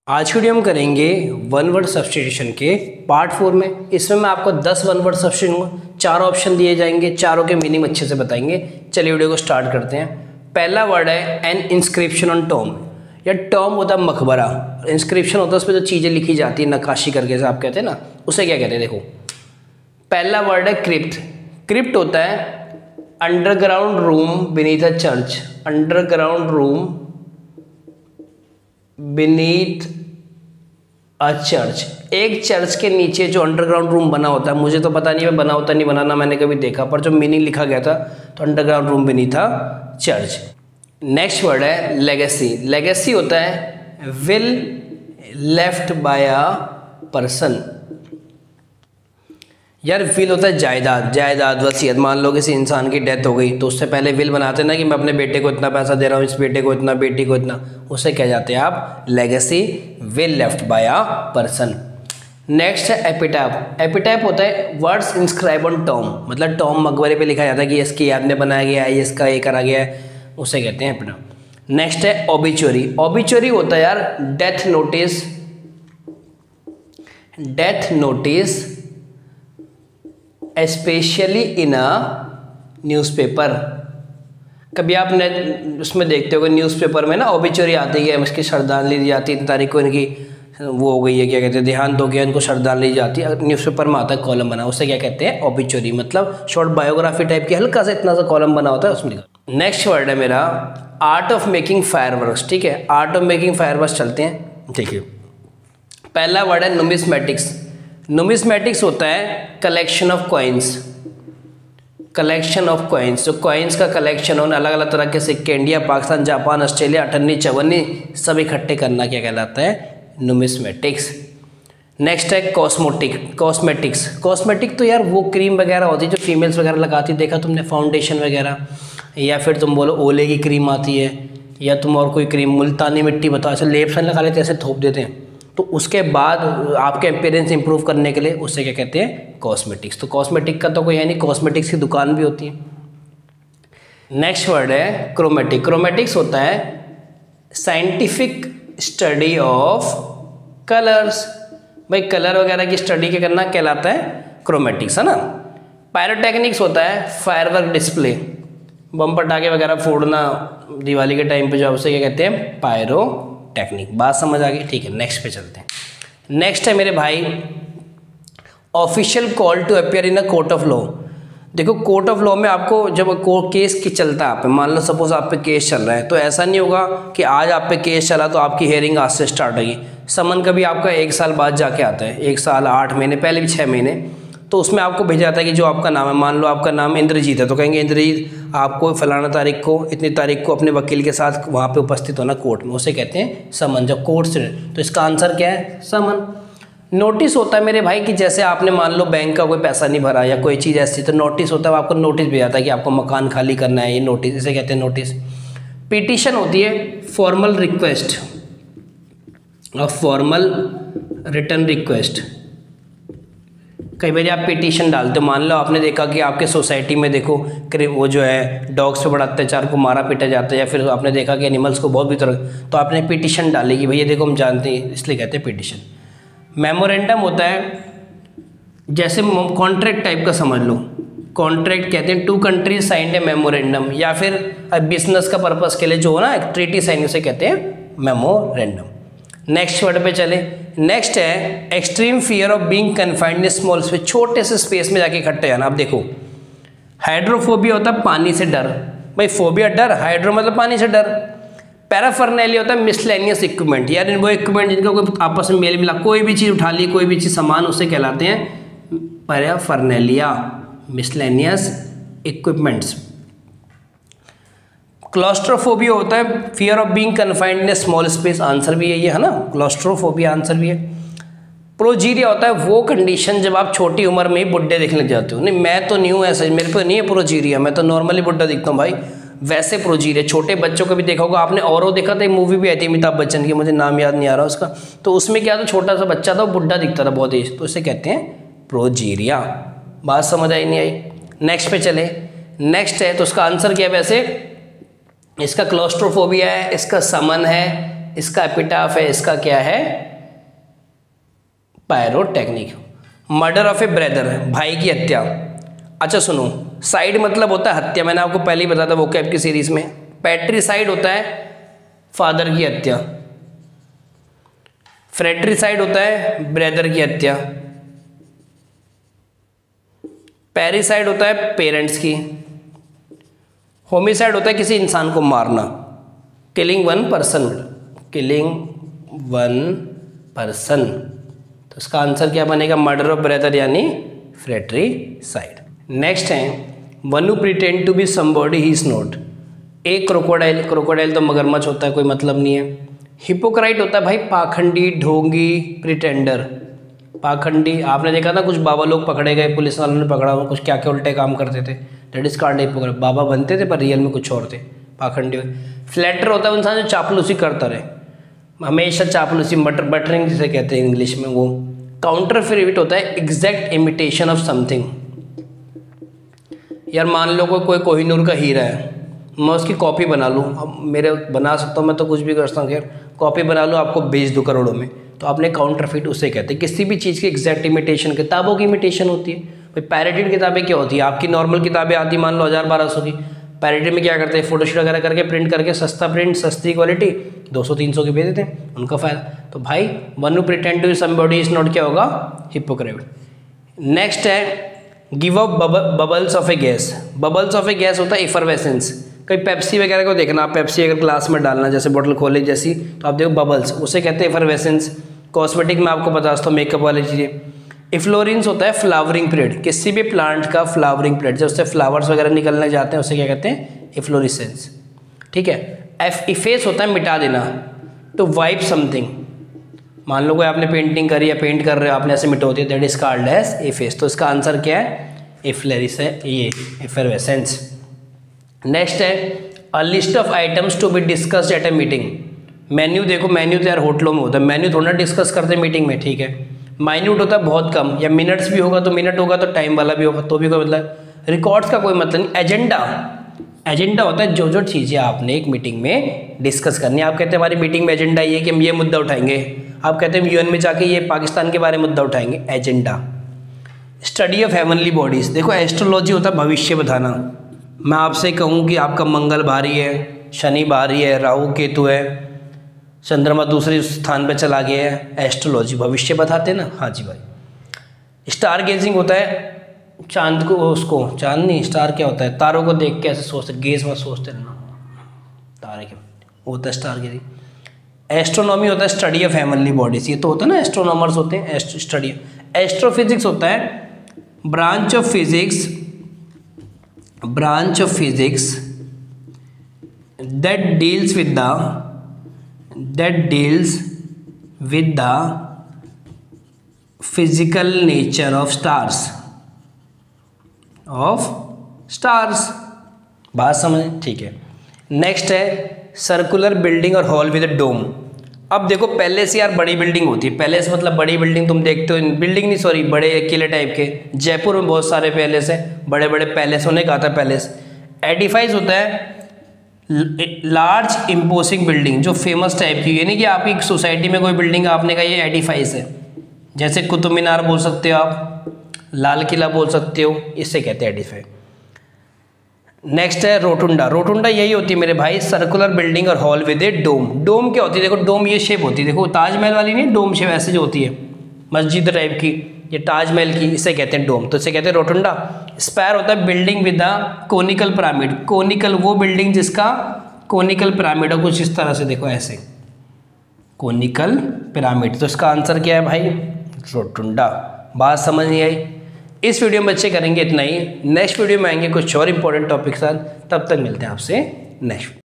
आज की वीडियो हम करेंगे वन वर्ड सब्स्टिट्यूशन के पार्ट 4 में। इसमें मैं आपको 10 वन वर्ड सब्स्टिट्यूशन दूंगा, 4 ऑप्शन दिए जाएंगे, चारों के मीनिंग अच्छे से बताएंगे। चलिए वीडियो को स्टार्ट करते हैं। पहला वर्ड है एन इंस्क्रिप्शन ऑन टॉम। या टॉम होता है मकबरा, इंस्क्रिप्शन होता है उस पर जो चीज़ें लिखी जाती है, नक्काशी करके जैसे आप कहते हैं ना, उसे क्या कहते हैं देखो। पहला वर्ड है क्रिप्ट। क्रिप्ट होता है underground room beneath a church. Underground room beneath a church, एक चर्च के नीचे जो अंडरग्राउंड रूम बना होता है, मुझे तो पता नहीं है बना होता नहीं बनाना, मैंने कभी देखा, पर जो मीनिंग लिखा गया था तो underground room beneath a church. Next word है लेगेसी। लेगेसी होता है will left by a person. यार विल होता है जायदाद, जायदाद वसीयत। मान लो किसी इंसान की डेथ हो गई तो उससे पहले विल बनाते ना कि मैं अपने बेटे को इतना पैसा दे रहा हूँ, इस बेटे को इतना, बेटी को इतना, उसे क्या जाते हैं आप legacy, will left by a person. Next है एपिटैप। एपिटैप होता है वर्ड्स इंस्क्राइब ऑन टॉम, मतलब टॉम मकबरे पे लिखा जाता है कि इसकी याद में बनाया गया है, इसका ये करा गया है, उसे कहते हैं एपिटैप। नेक्स्ट है ओबिचुरी। ओबिचुरी होता है यार death notice. Death notice specially in a newspaper. कभी आप उसमें देखते हो न्यूज़पेपर में ना ओबिचुरी आती है, इसकी श्रद्धांजलि दी जाती है, इतनी तारीख को इनकी वो हो गई है, क्या कहते हैं, देहांत हो गया, इनको श्रद्धांजलि दी जाती है, न्यूज़पेपर में आता है कॉलम बना, उसे क्या कहते हैं ओबिचुरी। मतलब शॉर्ट बायोग्राफी टाइप की, हल्का सा इतना सा कॉलम बना होता है उसमें। नेक्स्ट वर्ड है मेरा आर्ट ऑफ मेकिंग फायरवर्क्स। ठीक है, आर्ट ऑफ मेकिंग फायरवर्क्स चलते हैं। देखिए पहला वर्ड है नुमिस्मेटिक्स। नुमिस्मेटिक्स होता है collection of coins. Collection of coins, जो कॉइन्स का कलेक्शन हो, अलग अलग तरह के सिक्के, इंडिया, पाकिस्तान, जापान, ऑस्ट्रेलिया, अठन्नी, चवन्नी, सब इकट्ठे करना क्या कहलाता है नुमिस्मेटिक्स। नेक्स्ट है कॉस्मेटिक। कॉस्मेटिक्स, कॉस्मेटिक तो यार वो क्रीम वगैरह होती है जो फीमेल्स वगैरह लगाती, देखा तुमने, फाउंडेशन वगैरह, या फिर तुम बोलो ओले की क्रीम आती है, या तुम और कोई क्रीम, मुल्तानी मिट्टी बताओ, ऐसे लेप सन लगा लेते, ऐसे थोप देते हैं, तो उसके बाद आपके अपीयरेंस इंप्रूव करने के लिए उससे क्या कहते हैं कॉस्मेटिक्स। तो कॉस्मेटिक का तो कोई है नहीं, कॉस्मेटिक्स की दुकान भी होती है। नेक्स्ट वर्ड है क्रोमेटिक। क्रोमेटिक्स होता है साइंटिफिक स्टडी ऑफ कलर्स। भाई कलर वगैरह की स्टडी क्या करना कहलाता है क्रोमेटिक्स, है ना। पायरोटेक्निक्स होता है फायरवर्क डिस्प्ले, बम पटाखे वगैरह फोड़ना दिवाली के टाइम पे, जो उसे क्या कहते हैं पायरोटेक्निक। बात समझ आ गई, ठीक है। नेक्स्ट पे चलते हैं। नेक्स्ट है मेरे भाई official call to appear in a court of law. देखो कोर्ट ऑफ लॉ में आपको जब केस की चलता है, आप पे मान लो सपोज आप पे केस चल रहा है, तो ऐसा नहीं होगा कि आज आप पे केस चला तो आपकी हेयरिंग आज से स्टार्ट होगी। समन कभी आपका 1 साल बाद जाके आता है, 1 साल 8 महीने पहले भी 6 महीने, तो उसमें आपको भेजा जाता है कि जो आपका नाम है, मान लो आपका नाम इंद्रजीत है, तो कहेंगे इंद्रजीत आपको फलाना तारीख को, इतनी तारीख को अपने वकील के साथ वहाँ पे उपस्थित होना कोर्ट में, उसे कहते हैं समन। जब कोर्ट से, तो इसका आंसर क्या है समन। नोटिस होता है मेरे भाई कि जैसे आपने मान लो बैंक का कोई पैसा नहीं भरा या कोई चीज़ ऐसी, तो नोटिस होता है, आपको नोटिस भेजा जाता है कि आपको मकान खाली करना है, ये नोटिस, इसे कहते हैं नोटिस। पिटीशन होती है formal request, formal return request. कई बार आप पिटीशन डालते हो, मान लो आपने देखा कि आपके सोसाइटी में देखो वो जो है डॉग्स पे बड़ा अत्याचार को मारा पीटा जाता है, या फिर आपने देखा कि एनिमल्स को बहुत भी तरह, तो आपने पिटीशन डाली कि भैया देखो हम जानते हैं, इसलिए कहते हैं पिटीशन। मेमोरेंडम होता है जैसे कॉन्ट्रैक्ट टाइप का समझ लो, कॉन्ट्रैक्ट कहते हैं two countries signed a memorandum, या फिर बिजनेस का पर्पस के लिए जो हो ना एक ट्रीटी साइन, उसे कहते हैं मेमोरेंडम। नेक्स्ट वर्ड पे चले। नेक्स्ट है extreme fear of being confined in small space, छोटे से स्पेस में जाके इकट्ठे जाना। अब देखो हाइड्रोफोबिया होता है पानी से डर, भाई फोबिया डर, हाइड्रो मतलब पानी से डर। पैराफर्नैलिया होता है मिसलेनियस इक्विपमेंट, यार वो इक्विपमेंट जिनका कोई आपस में मेल मिला, कोई भी चीज़ उठा ली, कोई भी चीज़ सामान, उसे कहलाते हैं पैराफर्नैलिया, मिसलेनियस इक्विपमेंट्स। क्लॉस्ट्रोफोबिया होता है fear of being confined in a small space, answer भी यही है ना, क्लॉस्ट्रोफोबिया आंसर भी है। प्रोजीरिया होता है वो कंडीशन जब आप छोटी उम्र में ही बुड्ढे दिखने लग जाते हो। नहीं मैं तो नहीं हूँ ऐसा, मेरे पे नहीं है प्रोजीरिया, मैं तो नॉर्मली बुड्ढा दिखता हूँ भाई, वैसे प्रोजीरिया। छोटे बच्चों को भी देखा होगा आपने, और देखा था एक मूवी भी आई थी अमिताभ बच्चन की, मुझे नाम याद नहीं आ रहा उसका, तो उसमें क्या था, छोटा सा बच्चा था, बुड्ढा दिखता था बहुत एज, तो इसे कहते हैं प्रोजीरिया। बात समझ आई नहीं आई? नेक्स्ट पे चले। नेक्स्ट है तो उसका आंसर क्या है वैसे, इसका क्लॉस्ट्रोफोबिया है, इसका समन है, इसका एपिटाफ है, इसका क्या है, pyrotechnic. Murder of a brother, भाई की हत्या। अच्छा सुनो, साइड मतलब होता है हत्या, मैंने आपको पहले ही बताया था वोकैब की सीरीज में। पैट्रिसाइड होता है फादर की हत्या, फ्रेट्रिसाइड होता है ब्रदर की हत्या, पैरिसाइड होता है पेरेंट्स की, होमिसाइड होता है किसी इंसान को मारना, killing one person, killing one person. तो इसका आंसर क्या बनेगा, मर्डर ऑफ ब्रदर यानी फ्रेट्रिसाइड। नेक्स्ट है one who pretend to be somebody he is not. एक क्रोकोडाइल, क्रोकोडाइल तो मगरमच्छ होता है, कोई मतलब नहीं है। हिपोक्राइट होता है भाई पाखंडी, ढोंगी, प्रिटेंडर। पाखंडी, आपने देखा था कुछ बाबा लोग पकड़े गए, पुलिस वालों ने पकड़ा, वो कुछ क्या क्या उल्टे काम करते थे, दैट इज कॉल्ड हिपोक्राइट। बाबा बनते थे पर रियल में कुछ और थे, पाखंडी। फ्लैटर होता है इंसान जो चापलूसी करता रहे, हमेशा चापलूसी, बटरिंग जिसे कहते हैं इंग्लिश में वो। काउंटरफेट होता है एग्जैक्ट इमिटेशन ऑफ समथिंग। यार मान लो कोई कोहिनूर का हीरा है, मैं उसकी कॉपी बना लूँ, अब मेरे बना सकता हूँ, मैं तो कुछ भी कर सकता हूँ, खैर कॉपी बना लूँ, आपको बेच दूँ करोड़ों में, तो आपने काउंटरफेट उसे कहते हैं। किसी भी चीज़ की एग्जैक्ट इमिटेशन, किताबों की इमिटेशन होती है भाई। पैरेटेड किताबें क्या होती है, आपकी नॉर्मल किताबें आती मान लो 1000-1200 की, पैरेटेड में क्या करते हैं, फोटोशूट वगैरह करके प्रिंट करके, सस्ता प्रिंट, सस्ती क्वालिटी, 200-300 की भेज देते हैं, उनका फायदा। तो भाई one who pretend to be somebody is not क्या होगा, हिपोक्राइट। नेक्स्ट है give up bubbles of a gas. Bubbles of a gas होता है एफरवेसेंस। कहीं पेप्सी वगैरह को देखना, आप पेप्सी अगर ग्लास में डालना, जैसे बोतल खोले जैसी, तो आप देखो बबल्स, उसे कहते हैं एफरवेसेंस। कॉस्मेटिक में आपको बता सकता हूँ, मेकअप वाली चीज़ें। इफ्लोरेंस होता है फ्लावरिंग पीरियड, किसी भी प्लांट का फ्लावरिंग पीरियड, जब उससे फ्लावर्स वगैरह निकलने जाते हैं उसे क्या कहते हैं, इफ्लोरेसेंस। ठीक है। इफेस होता है मिटा देना, तो वाइप समथिंग, मान लो कोई आपने पेंटिंग करी या पेंट कर रहे हो, आपने ऐसे मिटा दिया, that is called efface. तो इसका आंसर क्या है, इफ्लोरेसेंस है, ये एफरवेसेंस। नेक्स्ट है a list of items to be discussed at a meeting. Menu देखो, मेन्यू तो यार होटलों में होता है, मेन्यू थोड़ा डिस्कस करते हैं मीटिंग में, ठीक है। माइन्यूट होता है बहुत कम, या मिनट्स भी होगा तो मिनट होगा, तो टाइम वाला भी होगा तो भी कोई मतलब। रिकॉर्ड्स का कोई मतलब नहीं। एजेंडा, एजेंडा होता है जो जो चीज़ें आपने एक मीटिंग में डिस्कस करनी है। आप कहते हैं हमारी मीटिंग में एजेंडा ये कि हम ये मुद्दा उठाएंगे, आप कहते हैं यूएन में जाके ये पाकिस्तान के बारे में मुद्दा उठाएंगे, agenda. Study of heavenly bodies, देखो एस्ट्रोलॉजी होता है भविष्य बताना। मैं आपसे कहूँ कि आपका मंगल भारी है, शनि भारी है, राहु केतु है, चंद्रमा दूसरे स्थान पर चला गया है, एस्ट्रोलॉजी भविष्य बताते ना। हाँ जी भाई। स्टार गेजिंग होता है चांद को, उसको चांद नहीं, स्टार क्या होता है, तारों को देख के ऐसे सोचते, गेज में सोचते रहना, तारे क्या होता है, स्टार गेजिंग। एस्ट्रोनॉमी होता है स्टडी ऑफ हेवनली बॉडीज, ये तो होता है ना, एस्ट्रोनॉमर्स होते हैं, स्टडी। एस्ट्रोफिजिक्स होता है branch of physics, branch of physics that deals with the physical nature of stars, बात समझ, ठीक है। नेक्स्ट है सर्कुलर बिल्डिंग और हॉल विद डोम। अब देखो पैलेस यार बड़ी बिल्डिंग होती है, पैलेस मतलब बड़ी बिल्डिंग, तुम देखते हो, बिल्डिंग नहीं सॉरी, बड़े किले टाइप के। जयपुर में बहुत सारे पैलेस हैं, बड़े बड़े पैलेस, होने का आता है पैलेस। एडिफाइस होता है लार्ज इम्पोजिंग बिल्डिंग, जो फेमस टाइप की, यानी कि आपकी सोसाइटी में कोई बिल्डिंग आपने कहा ये एडिफाइस है, जैसे कुतुब मीनार बोल सकते हो आप, लाल किला बोल सकते हो, इससे कहते हैं एडिफाइस। नेक्स्ट है रोटुंडा। रोटुंडा यही होती है मेरे भाई, सर्कुलर बिल्डिंग और hall with a dome. Dome क्या होती है, देखो डोम ये शेप होती है, देखो ताजमहल वाली नहीं, डोम शेप ऐसे जो होती है मस्जिद टाइप की, ये ताजमहल की, इसे कहते हैं डोम, तो इसे कहते हैं रोटुंडा। स्पायर होता है building with a conical pyramid. Conical वो बिल्डिंग जिसका कोनिकल पिरामिड हो, कुछ इस तरह से देखो ऐसे, कोनिकल पिरामिड। तो इसका आंसर क्या है भाई, रोटुंडा। बात समझ नहीं आई। इस वीडियो में बच्चे करेंगे इतना ही, नेक्स्ट वीडियो में आएंगे कुछ और इंपॉर्टेंट टॉपिक के साथ, तब तक मिलते हैं आपसे नेक्स्ट।